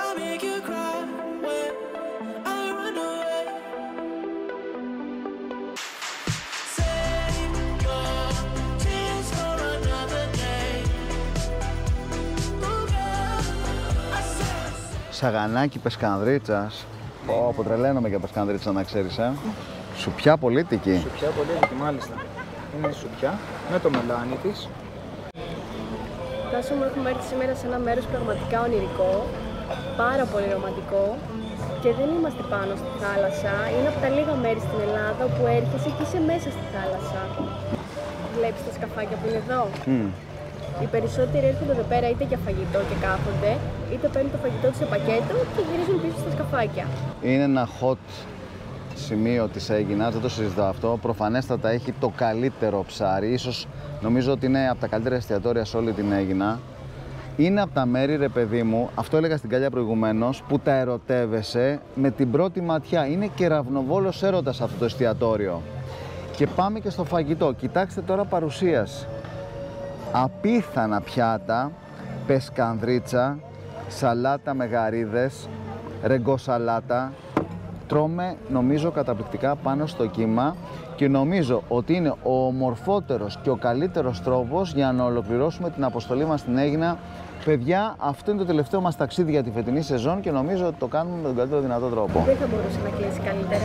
Σαγανάκι πεσκανδρίτσας. Πω, πω τρελαίνομαι για πεσκανδρίτσα, να ξέρεις, ε. Σουπιά πολίτικη. Σουπιά πολίτικη, μάλιστα. Είναι σουπιά με το μελάνι της. Τάσο μου, έχουμε έρθει σήμερα σε ένα μέρος πραγματικά ονειρικό, πάρα πολύ ρομαντικό και δεν είμαστε πάνω στη θάλασσα. Είναι από τα λίγα μέρη στην Ελλάδα όπου έρχεσαι και είσαι μέσα στη θάλασσα. Βλέπεις τα σκαφάκια που είναι εδώ. Mm. Οι περισσότεροι έρχονται εδώ πέρα είτε για φαγητό και κάθονται, είτε παίρνουν το φαγητό τους σε πακέτο και γυρίζουν πίσω στα σκαφάκια. Είναι ένα hot σημείο της Αίγινας, δεν το συζητάω αυτό. Προφανέστατα έχει το καλύτερο ψάρι, ίσως νομίζω ότι είναι από τα καλύτερα εστιατόρια σε όλη την Αίγινα. Είναι από τα μέρη, ρε παιδί μου, αυτό έλεγα στην Καλιά προηγουμένως, που τα ερωτεύεσαι με την πρώτη ματιά. Είναι κεραυνοβόλος έρωτας αυτό το εστιατόριο. Και πάμε και στο φαγητό. Κοιτάξτε τώρα παρουσίαση. Απίθανα πιάτα, πεσκανδρίτσα, σαλάτα με γαρίδες, ρεγκοσαλάτα. Τρώμε νομίζω καταπληκτικά πάνω στο κύμα και νομίζω ότι είναι ο ομορφότερος και ο καλύτερος τρόπος για να ολοκληρώσουμε την αποστολή μας στην Αίγινα. Παιδιά, αυτό είναι το τελευταίο μας ταξίδι για τη φετινή σεζόν και νομίζω ότι το κάνουμε με τον καλύτερο δυνατό τρόπο. Δεν θα μπορούσε να κλείσει καλύτερα.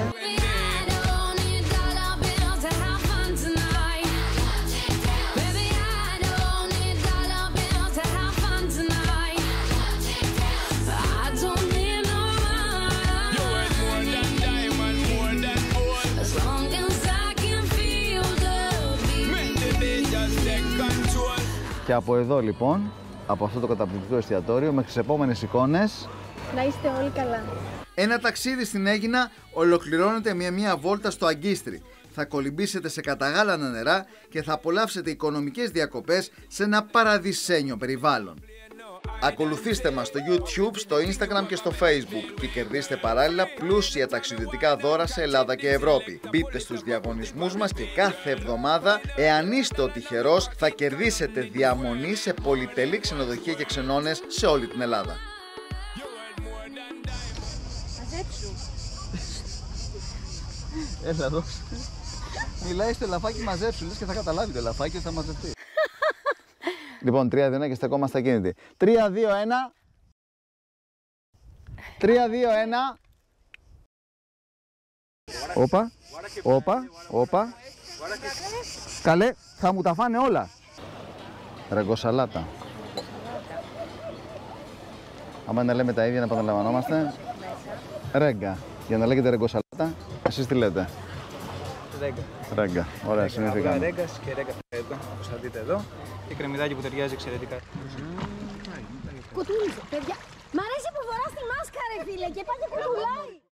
Και από εδώ λοιπόν, από αυτό το καταπληκτικό εστιατόριο, μέχρι τις επόμενες εικόνες. Να είστε όλοι καλά. Ένα ταξίδι στην Αίγινα ολοκληρώνεται με μια βόλτα στο Αγκίστρι. Θα κολυμπήσετε σε καταγάλανα νερά και θα απολαύσετε οικονομικές διακοπές σε ένα παραδεισένιο περιβάλλον. Ακολουθήστε μας στο YouTube, στο Instagram και στο Facebook και κερδίστε παράλληλα πλούσια ταξιδιωτικά δώρα σε Ελλάδα και Ευρώπη. Μπείτε στους διαγωνισμούς μας και κάθε εβδομάδα, εάν είστε ο τυχερός, θα κερδίσετε διαμονή σε πολυτελή ξενοδοχεία και ξενώνες σε όλη την Ελλάδα. Έλα εδώ. Μιλάει στο ελαφάκι μαζέψου, λες και θα καταλάβει το ελαφάκι και θα μαζευτεί. Λοιπόν, τρία δύο ένα και στεκόμαστε ακίνητοι. τρία δύο ένα. τρία δύο ένα. Όπα, όπα, όπα. Καλέ, θα μου τα φάνε όλα. Ρεγκοσαλάτα. Άμα να λέμε τα ίδια να επαναλαμβανόμαστε. Ρέγκα. Για να λέγεται ρεγκοσαλάτα, εσείς τι λέτε? Ρέγκα. Ρέγκα. Ωραία, συνηθήκαμε. Ρέγκα και ρέγκα φέτο, όπως θα δείτε εδώ. Και κρεμμυδάκι που ταιριάζει εξαιρετικά. Κοτούνιζε, παιδιά.